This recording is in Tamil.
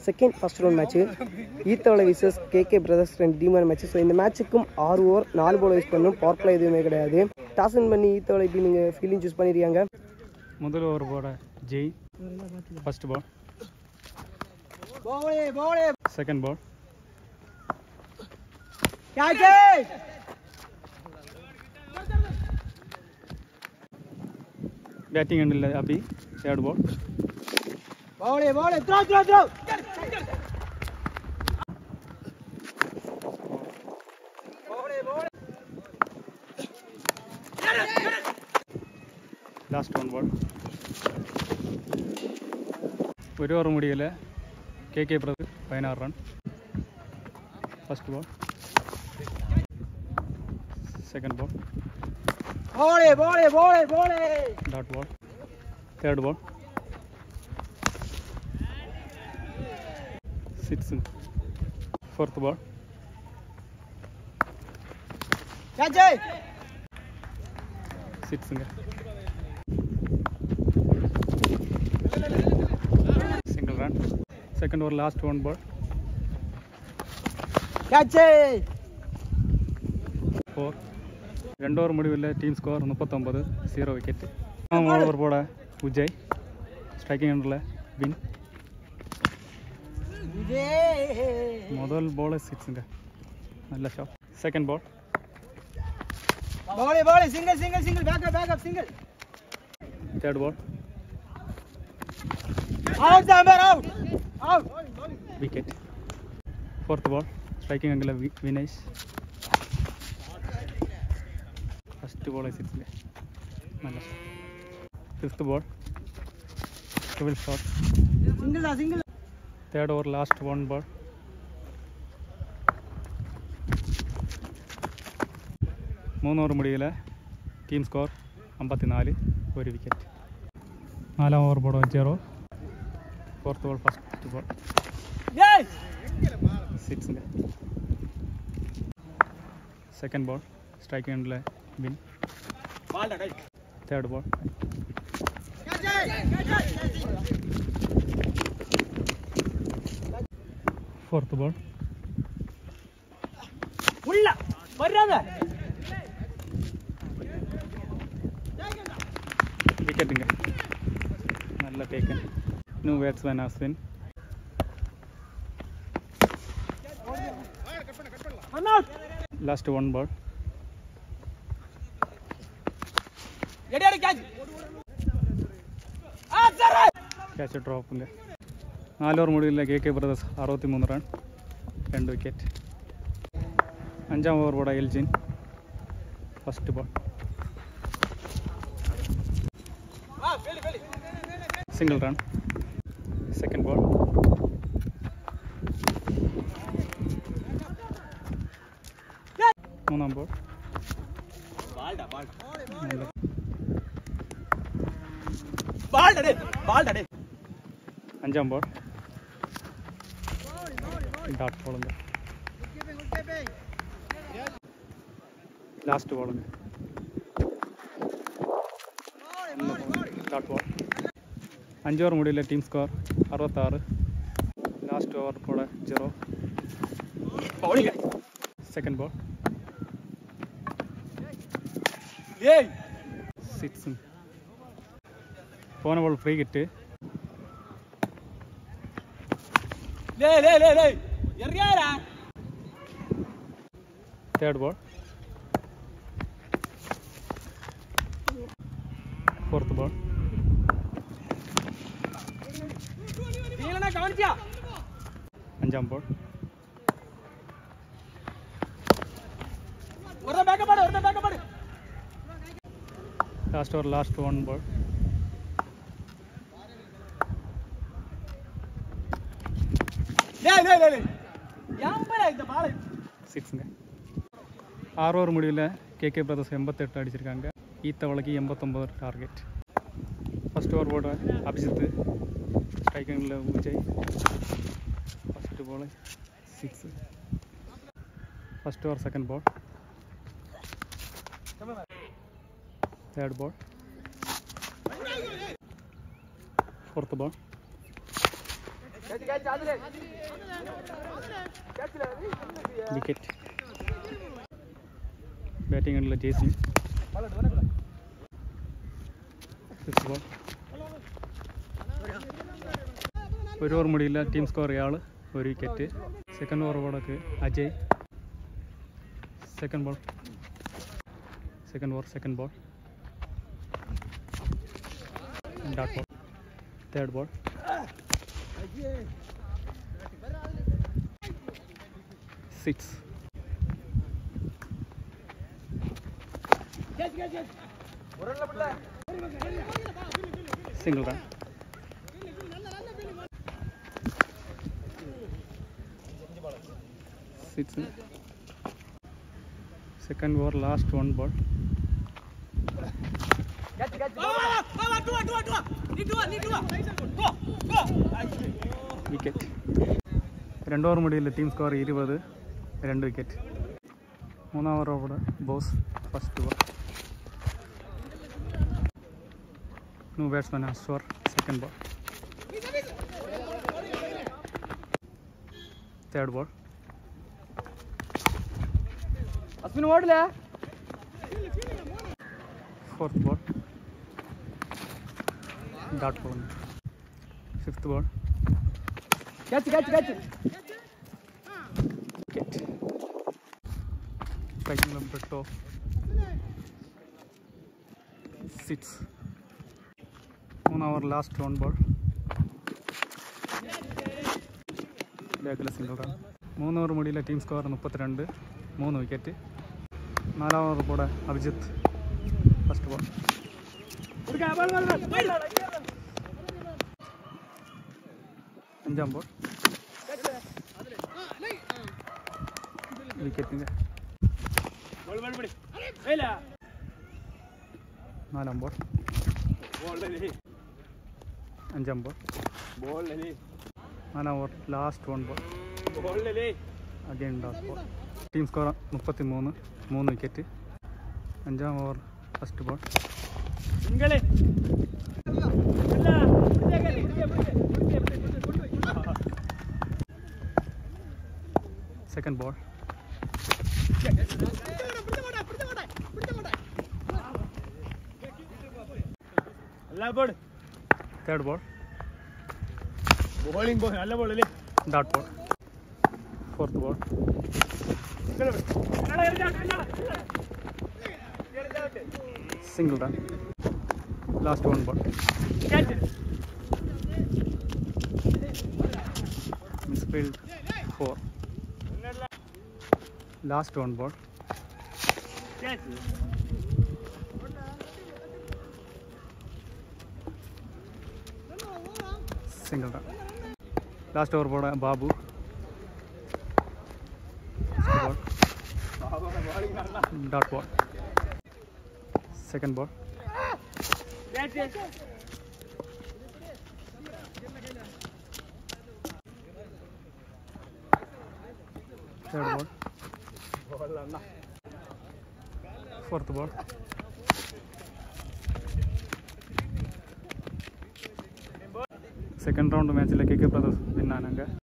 செகண்ட் ஃபர்ஸ்ட் ரவுண்ட் மேட்ச் ஈத்தவளை விசஸ் கேகே பிரதர்ஸ் ரெண்டு டீமான மேட்ச். ஸோ இந்த மேட்ச்சுக்கும் 6 ஓவர் 4 பால் யூஸ் பண்ணணும். பவர் பிளே எதுவுமே கிடையாது. டாஸ் வின் பண்ணி ஈத்தவளை டீம் நீங்கள் ஃபீல்டிங் சூஸ் பண்ணியிருக்காங்க. முதல் ஓவர் போட Jai first ball, second ball batting and अभी third ball last one ball ഒരു ഓവർ മുടിയില് K brother 16 run. First ball, second ball dot ball, third ball 6, fourth ball 6 single run. Second over last one ball 4. ரெண்டு ஓவர் முடிவில் டீம் ஸ்கோர் 39, 0 விக்கெட். ஓவர் போட உஜய் ஸ்ட்ரைக்கிங் எண்டில் வின். முதல் பால் 6, நல்ல shot. Second ball third ball wicket. Fourth ball striking எண்டில் வினேஷ். फस्ट बॉल 6, നല്ല fifth ball triple shot. Third over last one ball 3 over മുടിയിൽ team score 54, 1 wicket. 4 over ball 0. Fourth ball first ball 6. Second ball striking എൻഡിൽ विन. Third ball fourth ball wicket. നല്ല taken. New batsman Ashwin. Last one ball catch drop. 4 over मुड़ी K brothers 63 run, 2 wicket. 5 over बोड़ा एल्जिन first ball single run. Second ball മൂന്നാം ball 5 ball dot ball. Last ball dot ball. 5 over मुड़ी team score 66, last over ball 0. Second ball 6. போன பால் ஃப்ரீ கிட்டு. தேர்ட் பால் ஃபோர்த் பால் 5ஆம் ball last over last one ball 6. 6 over முடிவில் கேகே பிரதர்ஸ் 88 அடிச்சிருக்காங்க. ஈத்தவளைக்கு 89 டார்கெட். ஃபர்ஸ்ட் ஓவர் போட அபிஜித், ஸ்ட்ரைக்கிங்கில் Vijay. First ball 6. First over second ball, third ball, fourth ball wicket. Batting ഉള്ള ജേസി. 5th ball. ഒരു ഓവർ മുടിയില്ല. ടീം സ്കോർ ഇയാൾ 1 വിക്കറ്റ്. സെക്കൻഡ് ഓവർ ബോളൊക്കെ Ajay. Second ball. Dot ball. Third ball. Six. Single run. Six. Second over last 1 ball. Wicket. 2 over മുടിയില്ല. Team score 20. 2 വിക്കറ്റ്. 3-ാം ഓവർ ബോസ്. First ball. ന്യൂ ബാറ്റ്സ്മാൻ അശ്വർ. Second ball. Third ball. Fourth ball. Dot ball. 5th ball. Wicket. Striking number 2. 6. 1 hour last 1 ball. ബാക്കിലെ സിംഗിൾ റൺ. 3 ഓവർ മുടിയിലെ ടീം സ്കോർ 32. 3 വിക്കറ്റ്. 4-ാം ഓവർ കൂടെ അഭിജിത്ത്. First ball. അഞ്ചാം ബോൾ. വിക്കറ്റിൻ്റെ. 4-ാം ബോൾ. 5-ാം ബോൾ. 4-ാം over last 1 ball. Again dot ball. Team score 33. 3 wicket. 5-ാം over first ball. Second ball. Third ball. Dot ball. Fourth ball. Single run. Last 1 ball. Misfield 4. Last 1 ball. Single run. Last over ball Babu. Dot ball. Second ball. Third ball. Fourth ball. Second round മാച്ചിലെ KK ബ്രദേഴ്സ് വിന്നാനങ്ക.